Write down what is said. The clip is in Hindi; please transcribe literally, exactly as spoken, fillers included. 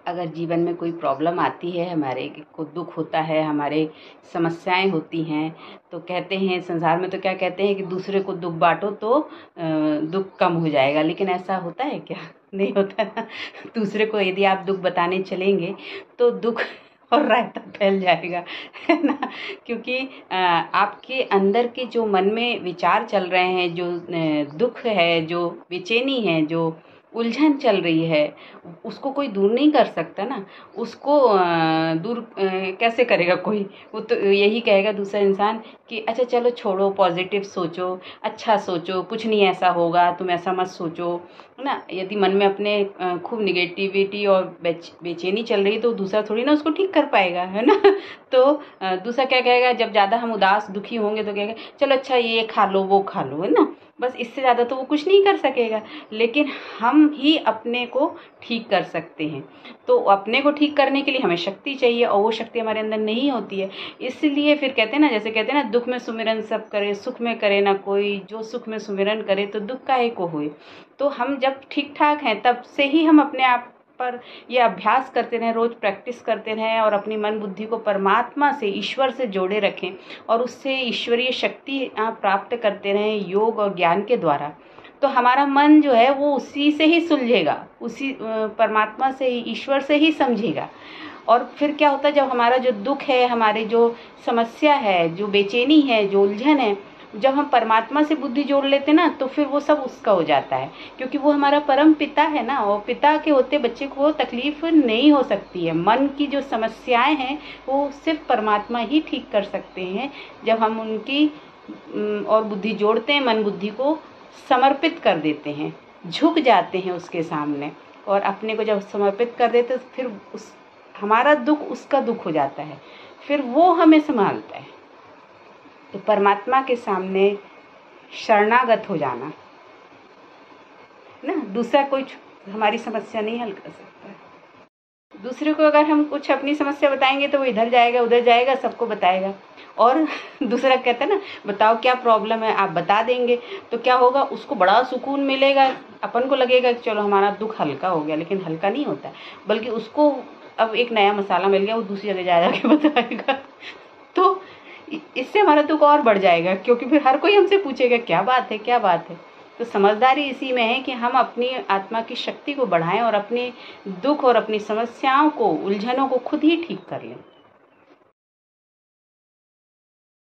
अगर जीवन में कोई प्रॉब्लम आती है, हमारे को दुख होता है, हमारे समस्याएं होती हैं, तो कहते हैं संसार में तो क्या कहते हैं कि दूसरे को दुख बांटो तो दुख कम हो जाएगा। लेकिन ऐसा होता है क्या? नहीं होता ना। दूसरे को यदि आप दुख बताने चलेंगे तो दुख और रायता फैल जाएगा, है ना। क्योंकि आपके अंदर के जो मन में विचार चल रहे हैं, जो दुख है, जो बेचैनी है, जो उलझन चल रही है, उसको कोई दूर नहीं कर सकता ना। उसको दूर कैसे करेगा कोई? वो तो यही कहेगा दूसरा इंसान कि अच्छा चलो छोड़ो, पॉजिटिव सोचो, अच्छा सोचो, कुछ नहीं ऐसा होगा, तुम ऐसा मत सोचो, है ना। यदि मन में अपने खूब निगेटिविटी और बेचैनी चल रही है तो दूसरा थोड़ी ना उसको ठीक कर पाएगा, है ना। तो दूसरा क्या कहेगा, जब ज़्यादा हम उदास दुखी होंगे तो कहेगा चलो अच्छा ये खा लो, वो खा लो, है ना। बस इससे ज़्यादा तो वो कुछ नहीं कर सकेगा। लेकिन हम ही अपने को ठीक कर सकते हैं। तो अपने को ठीक करने के लिए हमें शक्ति चाहिए, और वो शक्ति हमारे अंदर नहीं होती है। इसलिए फिर कहते हैं ना, जैसे कहते हैं ना, दुख में सुमिरन सब करे, सुख में करे ना कोई, जो सुख में सुमिरन करे तो दुख काहे को होए। तो हम जब ठीक ठाक हैं तब से ही हम अपने आप पर ये अभ्यास करते रहें, रोज प्रैक्टिस करते रहें, और अपनी मन बुद्धि को परमात्मा से, ईश्वर से जोड़े रखें, और उससे ईश्वरीय शक्ति प्राप्त करते रहें योग और ज्ञान के द्वारा। तो हमारा मन जो है वो उसी से ही सुलझेगा, उसी परमात्मा से ही, ईश्वर से ही समझेगा। और फिर क्या होता है, जब हमारा जो दुख है, हमारे जो समस्या है, जो बेचैनी है, जो उलझन है, जब हम परमात्मा से बुद्धि जोड़ लेते ना, तो फिर वो सब उसका हो जाता है। क्योंकि वो हमारा परम पिता है ना, और पिता के होते बच्चे को तकलीफ नहीं हो सकती है। मन की जो समस्याएं हैं वो सिर्फ परमात्मा ही ठीक कर सकते हैं। जब हम उनकी और बुद्धि जोड़ते हैं, मन बुद्धि को समर्पित कर देते हैं, झुक जाते हैं उसके सामने, और अपने को जब समर्पित कर देते तो फिर उस हमारा दुख उसका दुख हो जाता है, फिर वो हमें संभालता है। तो परमात्मा के सामने शरणागत हो जाना ना, दूसरा कोई हमारी समस्या नहीं हल कर सकता है। दूसरे को अगर हम कुछ अपनी समस्या बताएंगे तो वो इधर जाएगा, उधर जाएगा, सबको बताएगा। और दूसरा कहता है ना, बताओ क्या प्रॉब्लम है, आप बता देंगे तो क्या होगा, उसको बड़ा सुकून मिलेगा। अपन को लगेगा कि चलो हमारा दुख हल्का हो गया, लेकिन हल्का नहीं होता, बल्कि उसको अब एक नया मसाला मिल गया, वो दूसरी जगह जा जाके बताएगा। तो इससे हमारा दुख और बढ़ जाएगा, क्योंकि फिर हर कोई हमसे पूछेगा क्या बात है, क्या बात है। तो समझदारी इसी में है कि हम अपनी आत्मा की शक्ति को बढ़ाएं और अपने दुख और अपनी समस्याओं को, उलझनों को खुद ही ठीक कर लें।